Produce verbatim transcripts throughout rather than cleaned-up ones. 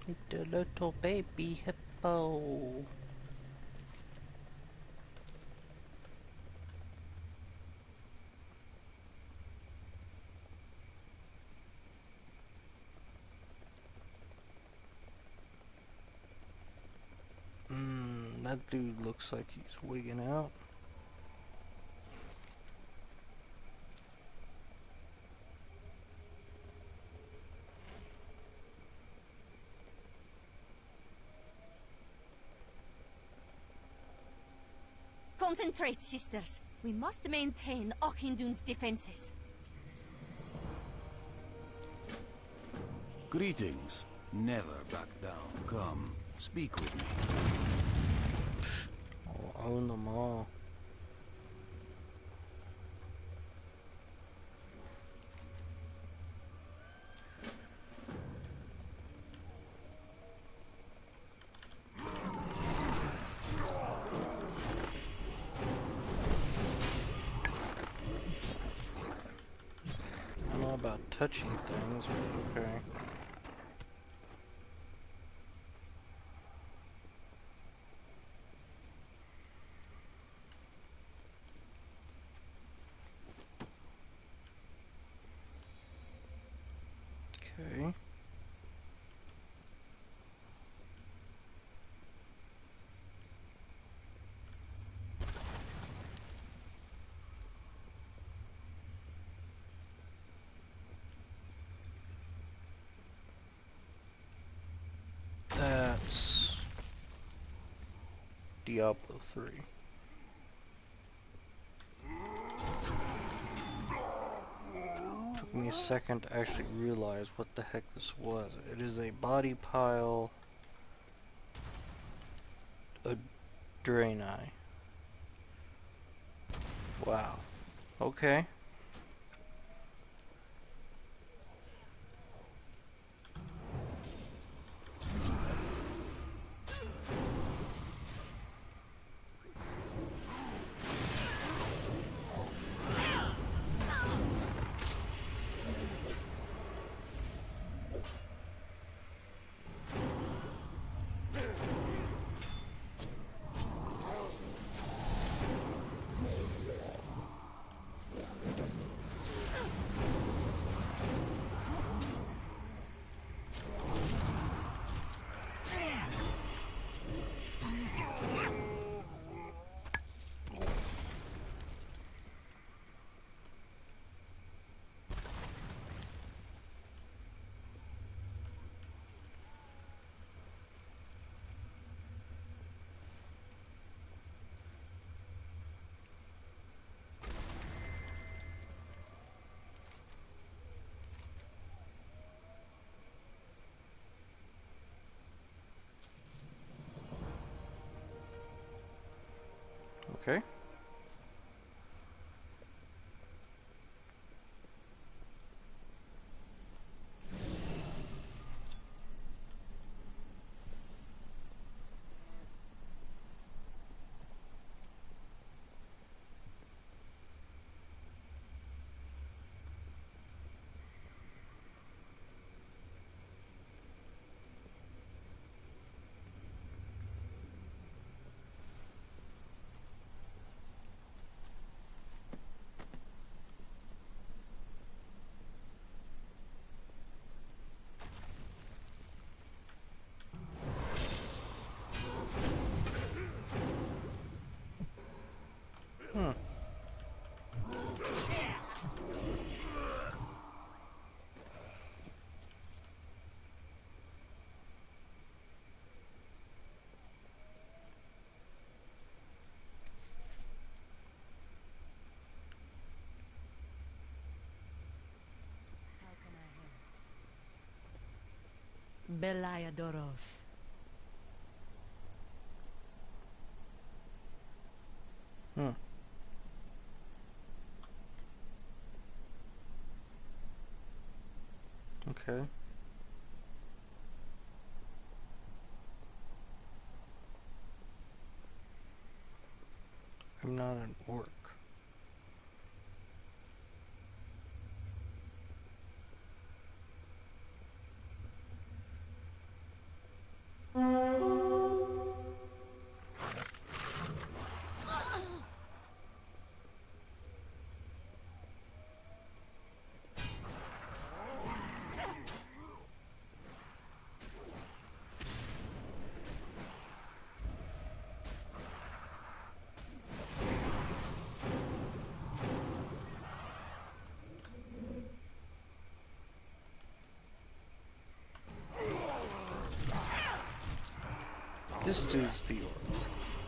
It's a little baby hippo. Hmm, that dude looks like he's wigging out. Concentrate, sisters. We must maintain Auchindoun's defenses. Greetings. Never back down. Come, speak with me. I'll own them all. I don't know about touching things, but okay. Okay. That's Diablo three. Took me a second to actually realize what the heck this was. It is a body pile, a Draenor. Wow. Okay. Okay. Hmm. Beliadoros. Hmm. Okay. I'm not an orc. This dude's the orc.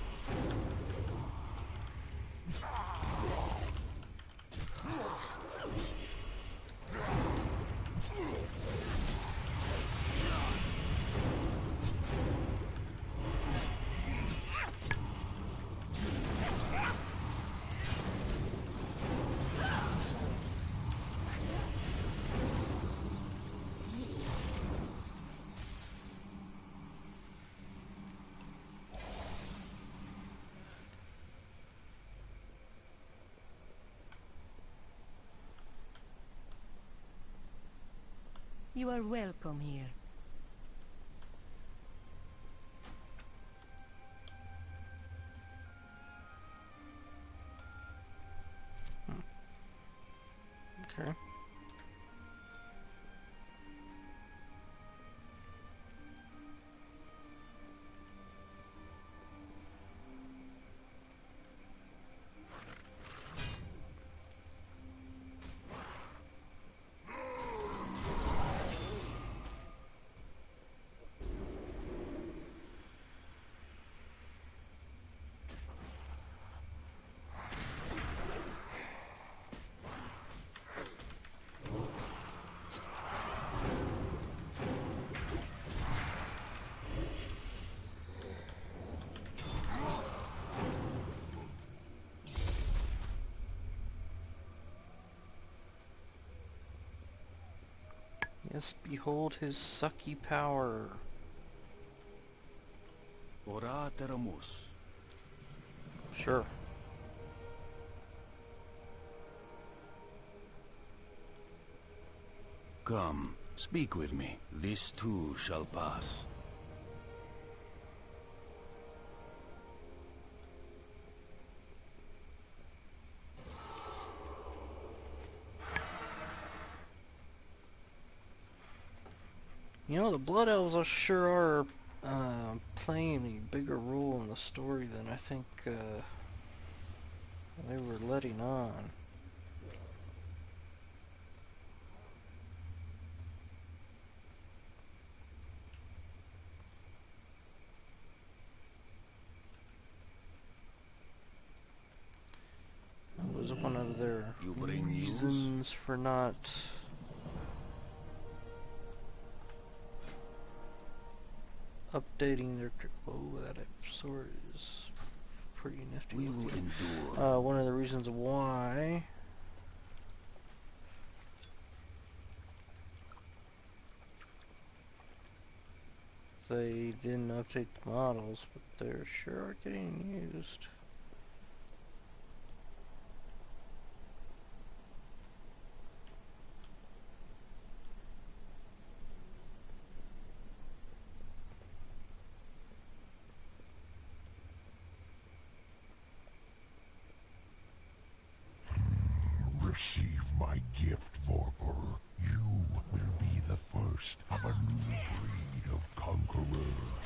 You are welcome here. Okay. Yes, behold his sucky power. Ora teramus. Sure. Come, speak with me. This too shall pass. You know, the Blood Elves are sure are uh, playing a bigger role in the story than I think uh, they were letting on. That was one of their You bring news? reasons for not updating their... Oh, that sword is pretty nifty. We will endure. Uh, one of the reasons why they didn't update the models, but they're sure are getting used. Receive my gift, Vorpal. You will be the first of a new breed of conquerors.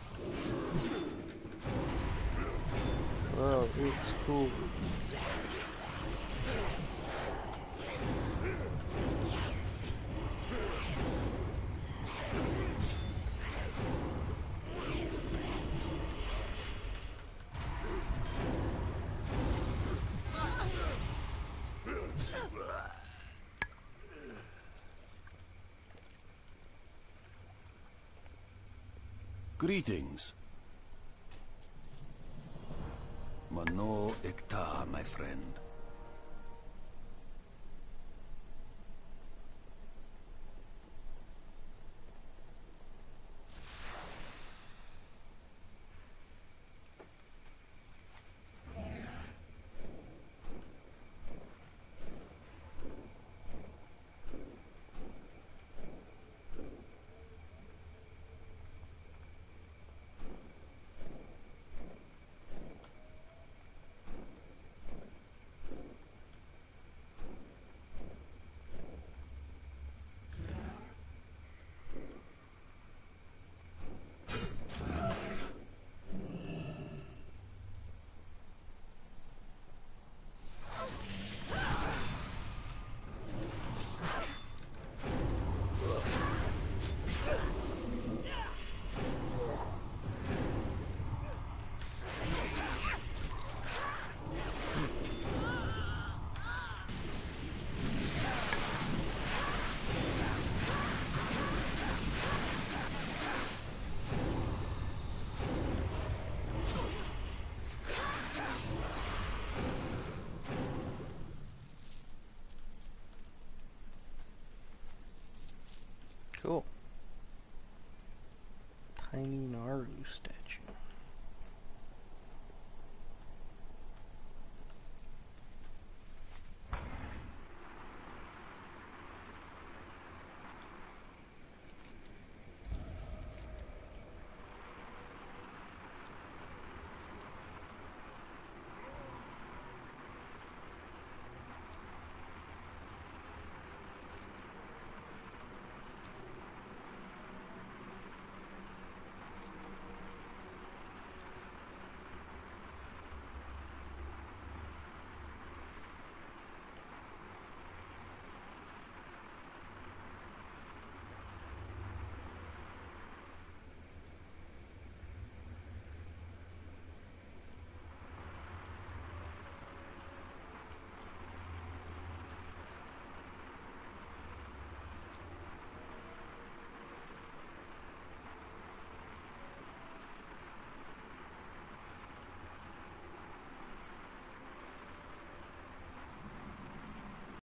Well, it's cool. Greetings. Mano Ekta, my friend.